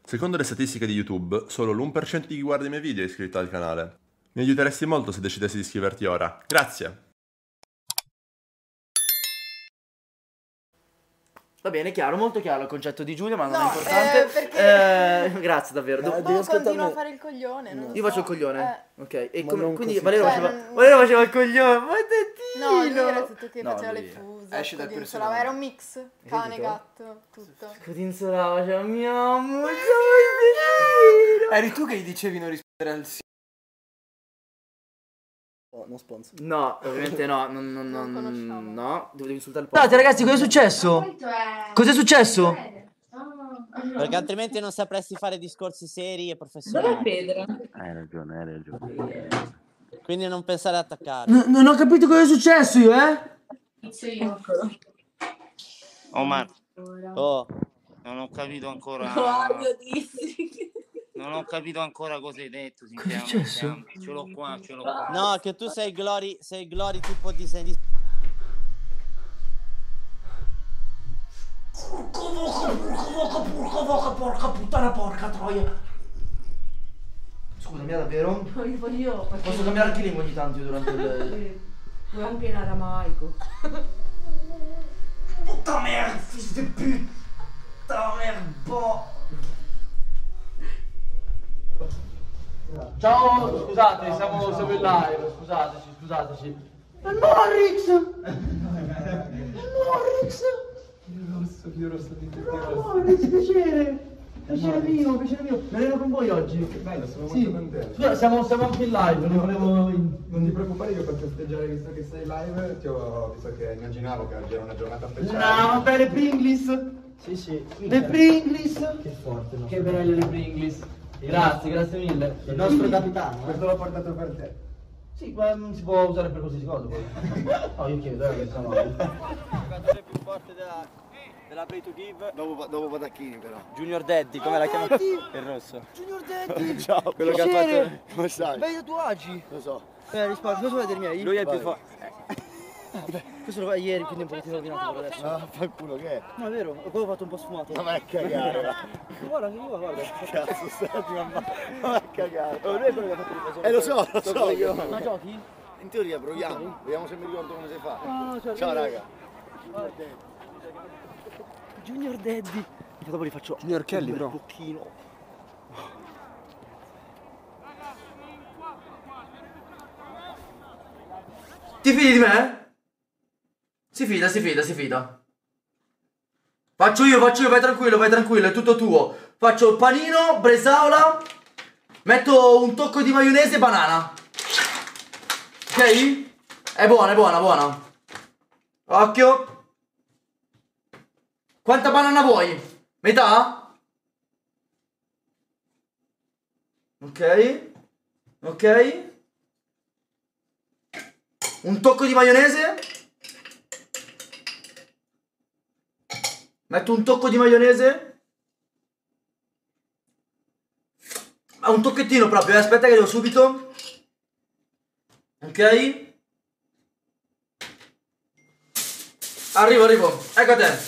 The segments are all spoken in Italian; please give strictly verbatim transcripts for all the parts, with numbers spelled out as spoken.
Secondo le statistiche di YouTube, solo l'uno per cento di chi guarda i miei video è iscritto al canale. Mi aiuteresti molto se decidessi di iscriverti ora. Grazie! Va bene, chiaro, molto chiaro il concetto di Giulia, ma non No, è importante. eh, perché- Eh, grazie davvero. Tu Do- continua a fare il coglione, non lo Io so. faccio il coglione. Eh. Ok, e Ma come, non quindi così. Valerio Cioè, faceva, non- Valerio faceva il coglione. Ma tettino! No, lui era tutto che No, faceva lui- le fuse, Esce dal codinzola, personaggio. era un mix, cane, capito? gatto, tutto. Codinzola faceva mio amore, tettino! Eri tu che gli dicevi non rispondere al sì. Oh, non sponsor. No, ovviamente no, non, non, Non non, conosciamo. no, devo insultare il po'. Scusate ragazzi, cosa è successo? Cos'è successo? Perché altrimenti non sapresti fare discorsi seri e professionali. Dov'è Pedro? Hai ragione, hai ragione. Quindi non pensare ad attaccare. N- non ho capito cosa è successo io, eh? Inizio io. Oh ma Oh, non ho capito ancora. Claudio dissi. Non ho capito ancora cosa hai detto. Cosa è successo? sinceramente. Ce l'ho qua, ce l'ho qua. no, che tu sei Glory, sei Glory tipo di... di- Porca voca, porca voca, porca voca, porca puttana, porca troia. Scusami, davvero? Io, io Posso cambiare anche lingua ogni tanto io durante il... Vuoi anche in aramaico. Puta merda, fils de pute. Puta merda. Ciao, scusate, siamo, siamo in live, scusateci, scusateci. Norrix! Norrix! Io rosso, io rosso di tutti i rossi. Norrix, piacere! Piacere mio, piacere mio. Me ne ero con voi oggi. Che bello, sono Sì. molto contento. Scusa, siamo, siamo anche in live, non volevo... Non ti preoccupare, io per festeggiare visto che sei live, ti ho visto che immaginavo che oggi era una giornata speciale. No, vabbè, le Pringles! Sì, sì. Le Pringles! Che forte, no? Che belle le Pringles! Grazie, grazie mille. Il nostro capitano. Questo l'ho portato per te. Sì, ma non si può usare per qualsiasi cosa poi. No, io chiedo, eh, che sono... Il giocatore più forte della, della Play to Give. Dopo, dopo Patacchini però. Junior Daddy, come la chiama? Il rosso. Junior Daddy! Ciao, quello che ha fatto. Come stai? Bei tatuaggi! Lo so. Eh, risparmio, cosa vuoi dei miei? Lui è il più Vai. forte. Questo lo fai ieri, quindi un pochettino ordinato per adesso. Ah, fa il culo che è? No, è vero, quello ho fatto un po' sfumato. Ma vai a cagare. Guarda che io, guarda. Cazzo, stai ma ma vai a cagare. Oh, lui è quello che ha fatto il Eh lo so, lo so. io. Ma giochi? In teoria proviamo. Vediamo se mi ricordo come si fa. Ah, cioè, Ciao raga. Junior Daddy. Io dopo li faccio... Junior Kelly, un bel bro. pochino. Ti fidi di me? Si fida, si fida, si fida. Faccio io, faccio io, vai tranquillo, vai tranquillo, è tutto tuo. Faccio il panino, bresaola, metto un tocco di maionese e banana. Ok? È buona, è buona, buona. Occhio. Quanta banana vuoi? Metà? Ok. Ok. Un tocco di maionese. Metto un tocco di maionese. Ah, un tocchettino proprio, eh. Aspetta che devo subito. Ok. Arrivo, arrivo. Ecco a te.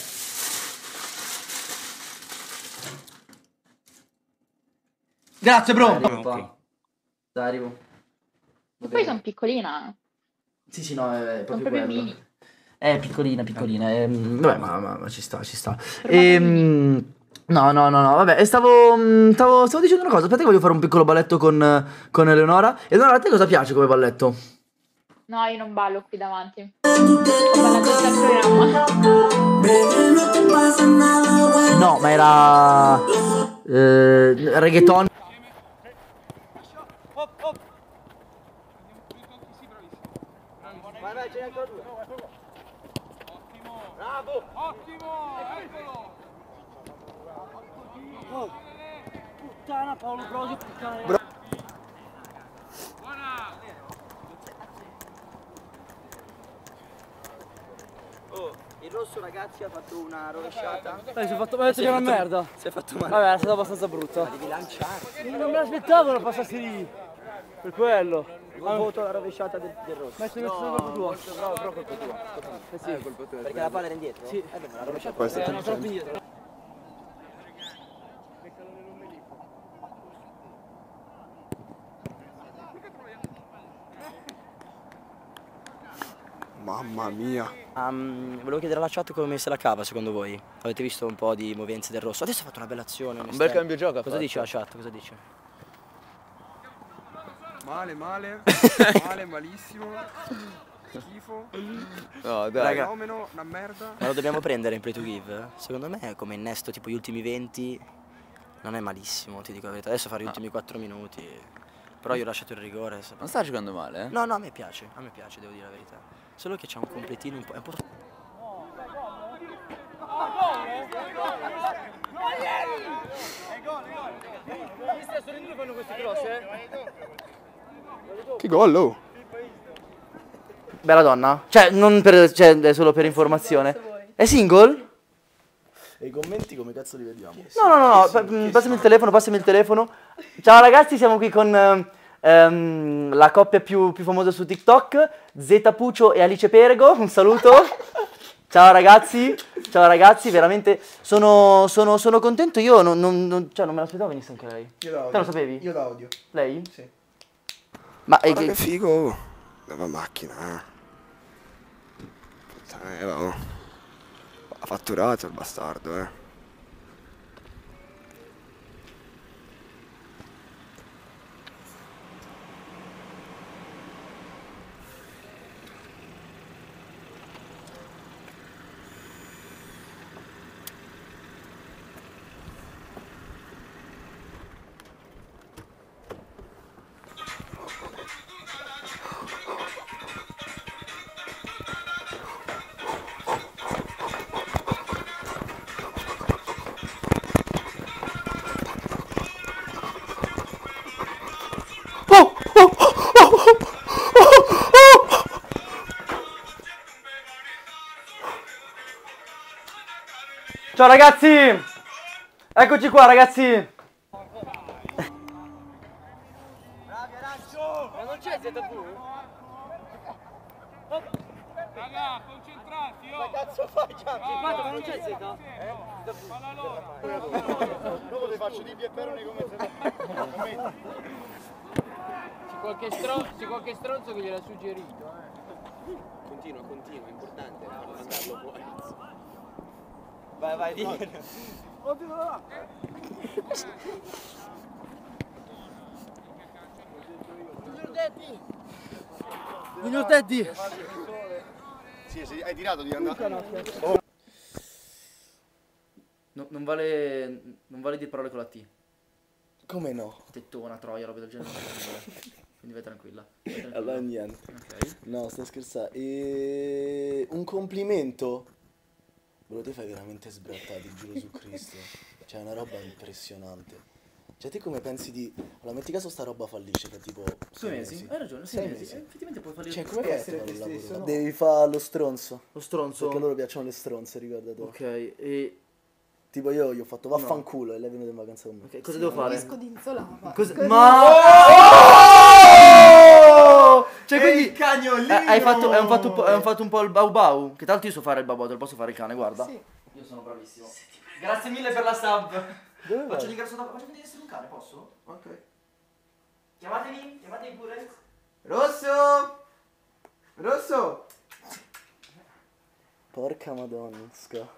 Grazie, bro. Arrivo qua. Dai, arrivo. Va Poi bene. sono piccolina. Sì, sì, no, è Sono proprio proprio quello. mini. È piccolina, piccolina. ehm, vabbè, ma, ma- ma ci sta, ci sta. Ehm, no, no, no, no, vabbè. E stavo, mm, stavo, stavo dicendo una cosa. Aspetta che voglio fare un piccolo balletto con, con Eleonora. Eleonora, a te cosa piace come balletto? No, io non ballo qui davanti. Ho ballato già al programma. No, ma era... Eh, reggaeton. Vai, vai, ce n'è ancora due. Ottimo. Bravo. Ottimo, eccolo. Oh. Puttana, Paolo Brosio, puttana. Bro. Oh, il rosso ragazzi ha fatto una rovesciata. Dai, si è fatto... Mi ha detto che era una merda. Si è fatto male. Vabbè, è stato abbastanza brutto. Ma devi lanciarti. Non me l'aspettavo che passassi lì. Per quello. Un voto alla rovesciata del, del rosso. Metti questo no, colpo tuo. Bravo, però colpo tuo. Eh sì. Perché la palla era indietro? Sì. Eh beh, ma la rovesciata Poi è stato troppo indietro. Mamma mia. Um, volevo chiedere alla chat come se la cava secondo voi. Avete visto un po' di movenze del rosso? Adesso ha fatto una bella azione. Un bel cambio gioco. Cosa dice la chat? Cosa dice? Male, male. Male, malissimo. Schifo. No, dai. Raga, fenomeno, una merda. ma lo dobbiamo prendere in play to give? Secondo me come innesto tipo gli ultimi venti non è malissimo, ti dico la verità. Adesso fare gli ultimi quattro minuti. Però io ho lasciato il rigore. Non sta giocando male, eh? No, no, a me piace, a me piace, devo dire la verità. Solo che c'è un completino un po'. È un po'. Che gol, oh! Bella donna. Cioè, non per. Cioè, è solo per informazione. È single? E i commenti come cazzo li vediamo? No, no, no, no. Pa- passami il telefono, passami il telefono. Ciao ragazzi, siamo qui con ehm, la coppia più, più famosa su TikTok, Zeta Puccio e Alice Perego. Un saluto. Ciao ragazzi, ciao ragazzi, veramente sono, sono, sono contento. Io non, non, non, cioè, non me l'aspettavo venisse anche lei. Io la odio. Te lo sapevi? Io la odio. Lei? Sì. Ma Guarda che figo. La macchina, eh. Eh, va. Ha fatturato il bastardo, eh. Ciao ragazzi! Eccoci qua ragazzi! Bravi Arancio! Ma non c'è Z V? Raga, concentrati, oh! Ma cazzo fai già? Ma non c'è Z? Eh? Falla loro! Dopo ti faccio di piepperoni come se... C'è qualche, stron- c'è qualche stronzo che gliel'ha suggerito, eh! Continua, continua, è importante non mandarlo fuori. Vai, vai, diglielo. Oddio, là! Junior Daddy! Junior Daddy! Sì, sì, hai tirato di andare. No, non vale. Non vale dire parole con la T. Come no? Tettona, troia, roba del genere. Quindi vai tranquilla. Vai tranquilla. Allora niente. Ok. No, stai scherzando. E... un complimento. Bro, te fai veramente sbrattati, giuro su Cristo. Cioè, è una roba impressionante. Cioè, te come pensi di... Allora, metti caso sta roba fallisce che tipo... Due mesi? Hai ragione, sei, sei mesi. mesi. Eh, effettivamente puoi fallire. Cioè, come puoi fai a essere fare te un lavoro? stesso, no? Devi fare lo stronzo. Lo stronzo? Perché a loro piacciono le stronze, ricordati. Ok, e... Tipo io gli ho fatto vaffanculo no. E lei è venuta in vacanza con me. Ok, cosa devo fare? Disco di insolava. Cosa... Così. Ma... Oh! Cioè, quindi... cagnolino! Eh, hai fatto, hai fatto, un po', hai fatto un po' il bau bau. Che tanto io so fare il bau bau, te lo posso fare il cane, guarda. Sì. Io sono bravissimo. Grazie mille per la sub. Dove Faccio vai? l'ingresso da... Faccio vedere essere un cane, posso? Ok. Chiamatemi, chiamatemi pure. Rosso! Rosso! Porca madonna, sca.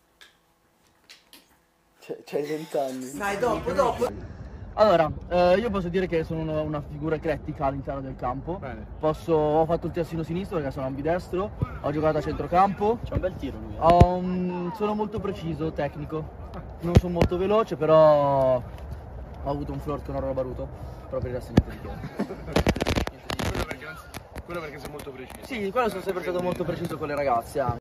Cioè, c'hai vent'anni. Dai, dopo, dopo. Allora, eh, io posso dire che sono una, una figura eclettica all'interno del campo. Bene. Posso, ho fatto il terzino sinistro perché sono ambidestro, ho giocato a centrocampo. C'è un bel tiro lui. Eh. Ho un- sono molto preciso, tecnico. Non sono molto veloce, però ho avuto un flirt con Aurora Baruto. Però per il resto niente di che. Quello perché, quello perché sei molto preciso. Sì, quello sono sempre stato molto preciso con le ragazze anche.